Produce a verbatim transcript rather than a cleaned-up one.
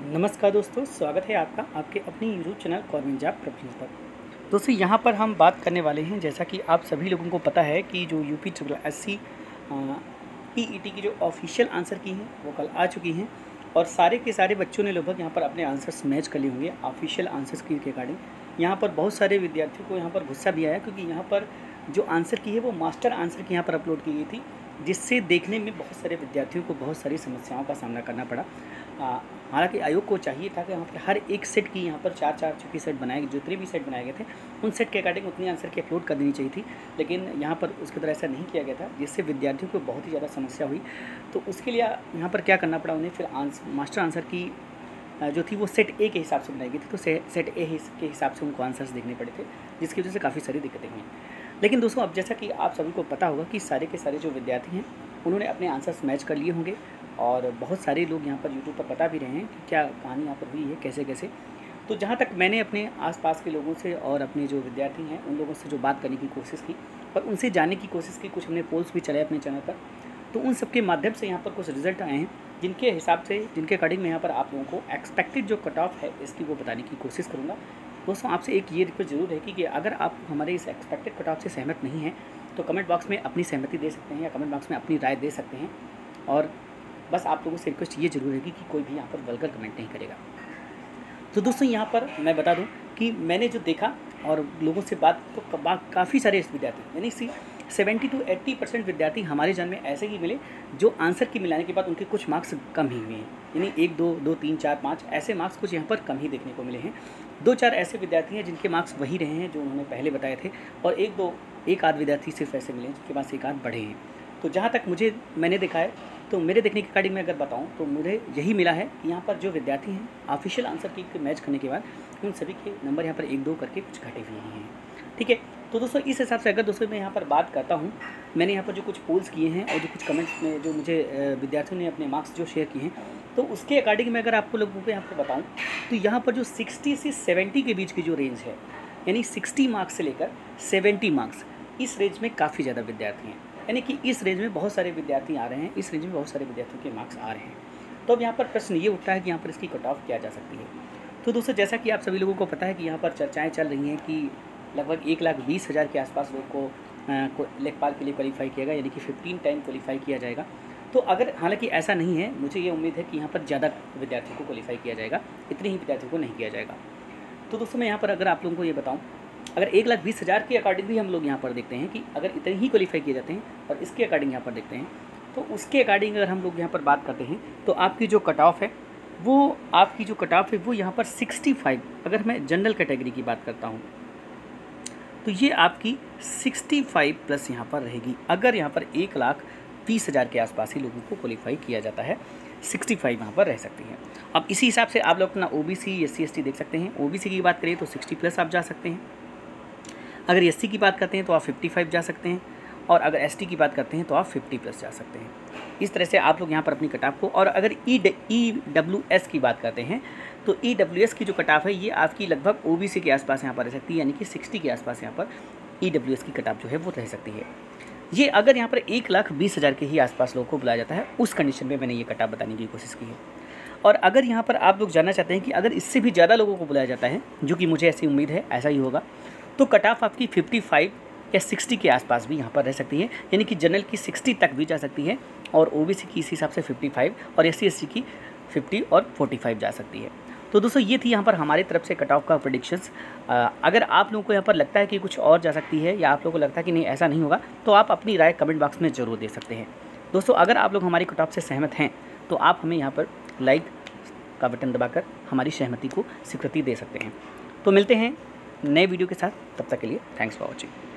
नमस्कार दोस्तों, स्वागत है आपका आपके अपने YouTube channel government job preparation पर। दोस्तों यहाँ पर हम बात करने वाले हैं, जैसा कि आप सभी लोगों को पता है कि जो UP triple S C PET की जो ऑफिशियल आंसर की हैं वो कल आ चुकी हैं और सारे के सारे बच्चों ने लगभग यहाँ पर अपने आंसर्स मैच कर लिए होंगे ऑफिशियल आंसर्स की रिगार्डिंग। यहाँ पर बहुत सारे विद्यार्थियों को यहाँ पर गुस्सा भी आया, क्योंकि यहाँ पर जो आंसर की है वो मास्टर आंसर की यहाँ पर अपलोड की गई थी, जिससे देखने में बहुत सारे विद्यार्थियों को बहुत सारी समस्याओं का सामना करना पड़ा। हालांकि आयोग को चाहिए था कि यहाँ पर हर एक सेट की यहाँ पर चार चार चुकी सेट बनाए जितने भी सेट बनाए गए थे उन सेट के अकॉर्डिंग उतनी आंसर की अपलोड कर देनी चाहिए थी, लेकिन यहाँ पर उसकी तरह ऐसा नहीं किया गया था, जिससे विद्यार्थियों को बहुत ही ज़्यादा समस्या हुई। तो उसके लिए यहाँ पर क्या करना पड़ा उन्हें, फिर आंसर मास्टर आंसर की जो थी वो सेट ए के हिसाब से बनाई गई थी, तो सेट ए के हिसाब से उनको आंसर्स देखने पड़े थे, जिसकी वजह से काफ़ी सारी दिक्कतें हुई। लेकिन दोस्तों अब जैसा कि आप सभी को पता होगा कि सारे के सारे जो विद्यार्थी हैं उन्होंने अपने आंसर्स मैच कर लिए होंगे और बहुत सारे लोग यहाँ पर यूट्यूब पर बता भी रहे हैं कि क्या कहानी यहाँ पर हुई है, कैसे कैसे। तो जहाँ तक मैंने अपने आसपास के लोगों से और अपने जो विद्यार्थी हैं उन लोगों से जो बात करने की कोशिश की और उनसे जानने की कोशिश की, कुछ हमने पोल्स भी चलाए अपने चैनल पर, तो उन सब के माध्यम से यहाँ पर कुछ रिजल्ट आए हैं, जिनके हिसाब से जिनके अकॉर्डिंग मैं यहाँ पर आप लोगों को एक्सपेक्टेड जो कट ऑफ है इसकी वो बताने की कोशिश करूँगा। दोस्तों आपसे एक ये रिक्वेस्ट ज़रूर है कि अगर आप हमारे इस एक्सपेक्टेड कट ऑफ से सहमत नहीं हैं तो कमेंट बॉक्स में अपनी सहमति दे सकते हैं या कमेंट बॉक्स में अपनी राय दे सकते हैं, और बस आप लोगों से रिक्वेस्ट ये जरूर है कि कोई भी यहाँ पर वल्गर कमेंट नहीं करेगा। तो दोस्तों यहाँ पर मैं बता दूँ कि मैंने जो देखा और लोगों से बात तो काफ़ी सारे विद्यार्थी यानी सी सेवेंटी टू एट्टी परसेंट विद्यार्थी हमारे जन में ऐसे ही मिले जो आंसर की मिलाने के बाद उनके कुछ मार्क्स कम ही हुए हैं, यानी एक दो दो तीन चार पाँच ऐसे मार्क्स कुछ यहाँ पर कम ही देखने को मिले हैं। दो चार ऐसे विद्यार्थी हैं जिनके मार्क्स वही रहे हैं जो उन्होंने पहले बताए थे, और एक दो एक आध विद्यार्थी सिर्फ ऐसे मिले हैं जिनके पास एक आध बढ़े हैं। तो जहाँ तक मुझे मैंने देखा है, तो मेरे देखने के अकॉर्डिंग में अगर बताऊँ तो मुझे यही मिला है कि यहाँ पर जो विद्यार्थी हैं ऑफिशियल आंसर की मैच करने के बाद उन सभी के नंबर यहाँ पर एक दो करके कुछ घटे हुए हैं। ठीक है, तो दोस्तों इस हिसाब से अगर दोस्तों मैं यहाँ पर बात करता हूँ, मैंने यहाँ पर जो कुछ पोल्स किए हैं और जो कुछ कमेंट्स में जो मुझे विद्यार्थियों ने अपने मार्क्स जो शेयर किए हैं, तो उसके अकॉर्डिंग मैं अगर आपको लोगों को यहाँ पर बताऊँ तो यहाँ पर जो सिक्सटी से सेवेंटी के बीच की जो रेंज है, यानी सिक्सटी मार्क्स से लेकर सेवेंटी मार्क्स, इस रेंज में काफ़ी ज़्यादा विद्यार्थी हैं, यानी कि इस रेंज में बहुत सारे विद्यार्थी आ रहे हैं, इस रेंज में बहुत सारे विद्यार्थियों के मार्क्स आ रहे हैं। तो अब यहाँ पर प्रश्न ये उठता है कि यहाँ पर इसकी कट ऑफ क्या जा सकती है। तो दोस्तों जैसा कि आप सभी लोगों को पता है कि यहाँ पर चर्चाएँ चल रही हैं कि लगभग एक लाख बीस हज़ार के आसपास लोग को लेखपाल के लिए क्वालिफाई किया गया, यानी कि फिफ्टीन टाइम क्वालिफाई किया जाएगा। तो अगर हालांकि ऐसा नहीं है, मुझे ये उम्मीद है कि यहाँ पर ज़्यादा विद्यार्थियों को क्वालिफाई किया जाएगा, इतने ही विद्यार्थियों को नहीं किया जाएगा। तो दोस्तों मैं यहाँ पर अगर आप लोगों को ये बताऊँ, अगर एक लाख बीस हज़ार के अकॉर्डिंग भी हम लोग यहाँ पर देखते हैं कि अगर इतने ही क्वालिफाई किए जाते हैं और इसके अकॉर्डिंग यहाँ पर देखते हैं, तो उसके अकॉर्डिंग अगर हम लोग यहाँ पर बात करते हैं तो आपकी जो कट ऑफ है वो आपकी जो कट ऑफ है वो यहाँ पर सिक्सटी फाइव, अगर मैं जनरल कैटेगरी की बात करता हूँ तो ये आपकी सिक्सटी फाइव प्लस यहाँ पर रहेगी। अगर यहाँ पर एक लाख बीस हज़ार के आसपास ही लोगों को क्वालिफाई किया जाता है, सिक्सटी फाइव यहाँ पर रह सकती है। अब इसी हिसाब से आप लोग अपना ओबीसी एससी एसटी देख सकते हैं। ओबीसी की बात करें तो सिक्सटी प्लस आप जा सकते हैं, अगर एससी की बात करते हैं तो आप फिफ्टी फाइव जा सकते हैं, और अगर एसटी की बात करते हैं तो आप फिफ्टी प्लस जा सकते हैं। इस तरह से आप लोग यहाँ पर अपनी कट ऑफ को, और अगर ई ई डब्ल्यू एस की बात करते हैं तो ई डब्ल्यू एस की जो कट ऑफ है ये आपकी लगभग ओबीसी के आसपास यहाँ पर रह सकती है, यानी कि सिक्सटी के आसपास यहाँ पर ई डब्ल्यू एस की कट ऑफ जो है वो रह सकती है। ये अगर यहाँ पर एक लाख बीस हज़ार के ही आसपास लोगों को बुलाया जाता है, उस कंडीशन में मैंने ये कट ऑफ बताने की कोशिश की है। और अगर यहाँ पर आप लोग जानना चाहते हैं कि अगर इससे भी ज़्यादा लोगों को बुलाया जाता है, जो कि मुझे ऐसी उम्मीद है ऐसा ही होगा, तो कट ऑफ आपकी फिफ्टी फाइव या सिक्सटी के आसपास भी यहाँ पर रह सकती है, यानी कि जनरल की सिक्सटी तक भी जा सकती है, और ओबीसी की इस हिसाब से फिफ्टी फाइव और एससी एसटी की फिफ्टी और फोर्टी फाइव जा सकती है। तो दोस्तों ये थी यहाँ पर हमारी तरफ से कट ऑफ का प्रेडिक्शंस। अगर आप लोगों को यहाँ पर लगता है कि कुछ और जा सकती है या आप लोगों को लगता है कि नहीं ऐसा नहीं होगा, तो आप अपनी राय कमेंट बॉक्स में ज़रूर दे सकते हैं। दोस्तों अगर आप लोग हमारी कट ऑफ से सहमत हैं तो आप हमें यहाँ पर लाइक का बटन दबाकर हमारी सहमति को स्वीकृति दे सकते हैं। तो मिलते हैं नए वीडियो के साथ, तब तक के लिए थैंक्स फॉर वॉचिंग।